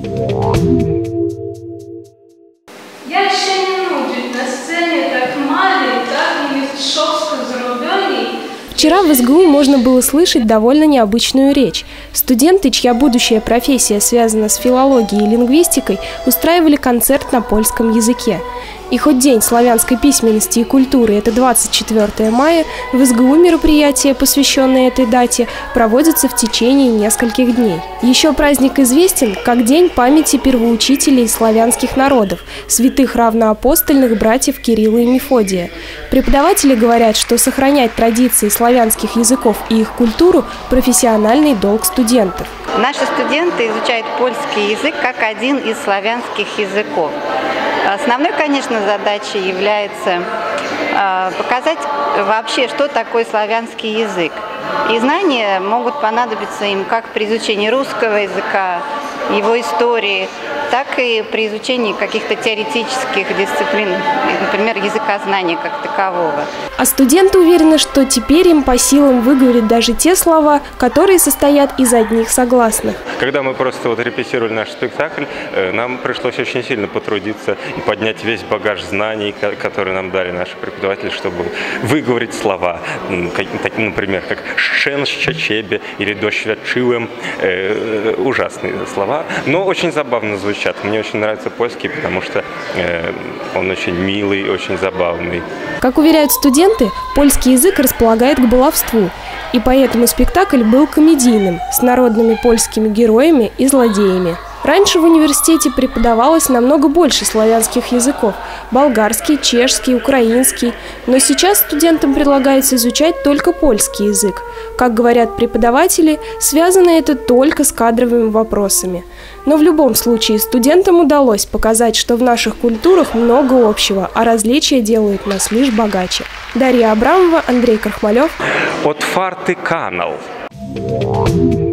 Jak się nie nudzić na scenie tak małej, tak mistrzowsko zrobionej? Вчера в СГУ можно было слышать довольно необычную речь. Студенты, чья будущая профессия связана с филологией и лингвистикой, устраивали концерт на польском языке. И хоть День славянской письменности и культуры – это 24 мая, в СГУ мероприятия, посвященные этой дате, проводятся в течение нескольких дней. Еще праздник известен как День памяти первоучителей славянских народов, святых равноапостольных братьев Кирилла и Мефодия. Преподаватели говорят, что сохранять традиции славянских языков и их культуру – профессиональный долг студентов. Наши студенты изучают польский язык как один из славянских языков. Основной, конечно, задачей является показать вообще, что такое славянский язык. И знания могут понадобиться им как при изучении русского языка, его истории, так и при изучении каких-то теоретических дисциплин, например, языкознания как такового. А студенты уверены, что теперь им по силам выговорить даже те слова, которые состоят из одних согласных. Когда мы просто репетировали наш спектакль, нам пришлось очень сильно потрудиться и поднять весь багаж знаний, которые нам дали наши преподаватели, чтобы выговорить слова, например, как «шен щачебе» или «дощвячивым». Ужасные слова, но очень забавно звучат. Мне очень нравится польский, потому что он очень милый, очень забавный. Как уверяют студенты, польский язык располагает к баловству, и поэтому спектакль был комедийным, с народными польскими героями и злодеями. Раньше в университете преподавалось намного больше славянских языков – болгарский, чешский, украинский. Но сейчас студентам предлагается изучать только польский язык. Как говорят преподаватели, связано это только с кадровыми вопросами. Но в любом случае студентам удалось показать, что в наших культурах много общего, а различия делают нас лишь богаче. Дарья Абрамова, Андрей Крахмалев. Отвартый канал.